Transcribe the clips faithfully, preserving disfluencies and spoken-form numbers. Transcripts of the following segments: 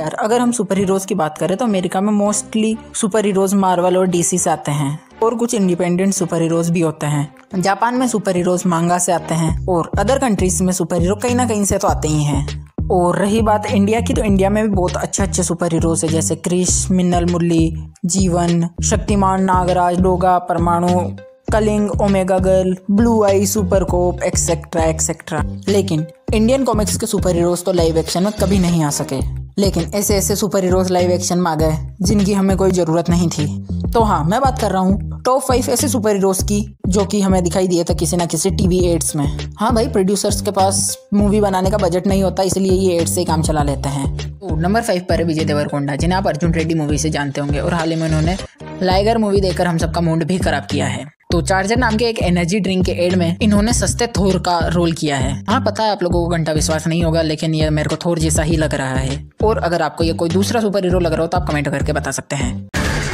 यार, अगर हम सुपर हीरोज की बात करें तो अमेरिका में मोस्टली सुपर हीरोज मार्वल और डीसी से आते हैं और कुछ इंडिपेंडेंट सुपर हीरोज भी होते हैं। जापान में सुपर हीरोज मांगा से आते हैं और अदर कंट्रीज में सुपर हीरो कहीं ना कहीं से तो आते ही हैं। और रही बात इंडिया की, तो इंडिया में भी बहुत अच्छे अच्छे सुपर हीरोज है, जैसे क्रिश, मिन्नल मुरली, जीवन, Shaktimaan, Nagraj, Doga, Parmanu, Kaling, omega girl, blue eye, super cop, etcetera etcetera. लेकिन इंडियन कॉमिक्स के सुपर हीरोज तो लाइव एक्शन में कभी नहीं आ सके, लेकिन ऐसे ऐसे सुपर हीरोज लाइव एक्शन में आ गए जिनकी हमें कोई ज़रूरत नहीं थी। तो हाँ, मैं बात कर रहा हूँ टॉप फाइव ऐसे सुपर हीरोज की जो कि हमें दिखाई दिए थे किसी ना किसी टीवी एड्स में। हाँ भाई, प्रोड्यूसर्स के पास मूवी बनाने का बजट नहीं होता, इसलिए ये एड्स से काम चला लेते हैं। तो नंबर फाइव पर है विजय देवरकोंडा, जिन्हें आप अर्जुन रेड्डी मूवी से जानते होंगे और हाल ही में उन्होंने लाइगर मूवी देकर हम सबका मूड भी खराब किया है। तो चार्जर नाम के एक एनर्जी ड्रिंक के एड में इन्होंने सस्ते थोर का रोल किया है। हाँ पता है आप लोगों को घंटा विश्वास नहीं होगा, लेकिन ये मेरे को थोर जैसा ही लग रहा है। और अगर आपको ये कोई दूसरा सुपर हीरो लग रहा हो तो आप कमेंट करके बता सकते हैं।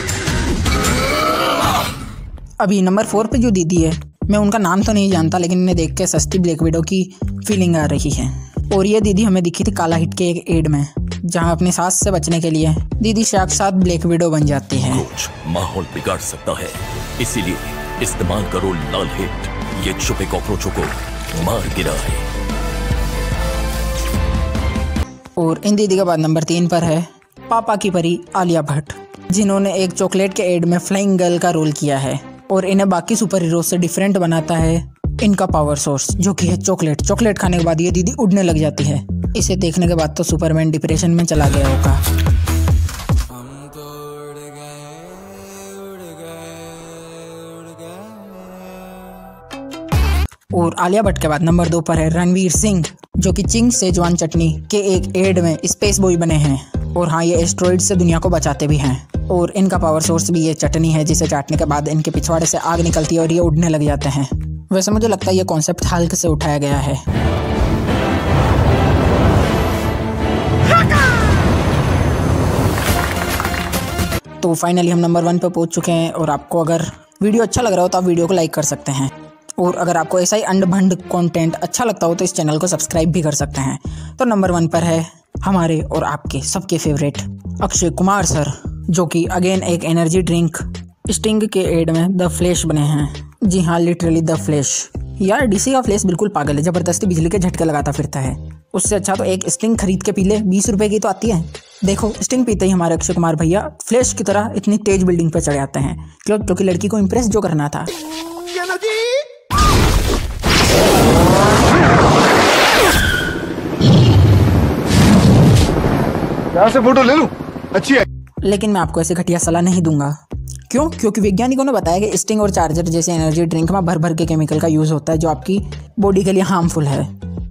अभी नंबर फोर पे जो दीदी है, मैं उनका नाम तो नहीं जानता, लेकिन इन्हें देख के सस्ती ब्लैक विडो की फीलिंग आ रही है। और ये दीदी हमें दिखी थी काला हिट के एक एड में, जहां अपनी सास से बचने के लिए दीदी साक्षात ब्लैक विडो बन जाती है। कुछ माहौल बिगाड़ सकता है, इसीलिए इस्तेमाल करो लाल हिट, ये छुपे कॉकरोचों को मार गिराए। और इन दीदी के बाद नंबर तीन पर है पापा की परी आलिया भट्ट, जिन्होंने एक चॉकलेट के एड में फ्लाइंग गर्ल का रोल किया है। और इन्हें बाकी सुपर हीरो से डिफरेंट बनाता है इनका पावर सोर्स, जो कि है चॉकलेट। चॉकलेट खाने के बाद ये दीदी उड़ने लग जाती है। इसे देखने के बाद तो सुपरमैन डिप्रेशन में चला गया होगा। और आलिया भट्ट के बाद नंबर दो पर है रणवीर सिंह, जो कि चिंग सेजवान चटनी के एक एड में स्पेस बॉय बने हैं। और हाँ, ये एस्ट्रॉइड से दुनिया को बचाते भी हैं। और इनका पावर सोर्स भी ये चटनी है, जिसे चाटने के बाद इनके पिछवाड़े से आग निकलती है और ये उड़ने लग जाते हैं। वैसे मुझे लगता है ये कॉन्सेप्ट हल्क से उठाया गया है। तो फाइनली हम नंबर वन पे पहुंच चुके हैं। और आपको अगर वीडियो अच्छा लग रहा हो तो आप वीडियो को लाइक कर सकते हैं। और अगर आपको ऐसा ही अंड भंड कंटेंट अच्छा लगता हो तो इस चैनल को सब्सक्राइब भी कर सकते हैं। तो नंबर वन पर है हमारे और आपके सबके फेवरेट अक्षय कुमार सर, जो कि अगेन एक एनर्जी ड्रिंक स्टिंग के एड में द फ्लैश बने हैं। जी हाँ, लिटरली द फ्लैश। यार डीसी का फ्लैश बिल्कुल पागल है, जबरदस्ती बिजली के झटके लगाता फिरता है। उससे अच्छा तो एक स्टिंग खरीद के पी ले, बीस रुपए की तो आती है। देखो स्टिंग पीते ही हमारे अक्षय कुमार भैया फ्लैश की तरह इतनी तेज बिल्डिंग पर चढ़ आते हैं, क्यों? क्योंकि लड़की को इम्प्रेस जो करना था। यहाँ से फोटो ले लूं, अच्छी है। लेकिन मैं आपको ऐसे घटिया सलाह नहीं दूंगा। क्यों? क्योंकि वैज्ञानिकों ने बताया कि स्टिंग और चार्जर जैसे एनर्जी ड्रिंक में भर भर के केमिकल का यूज होता है, जो आपकी बॉडी के लिए हार्मफुल है।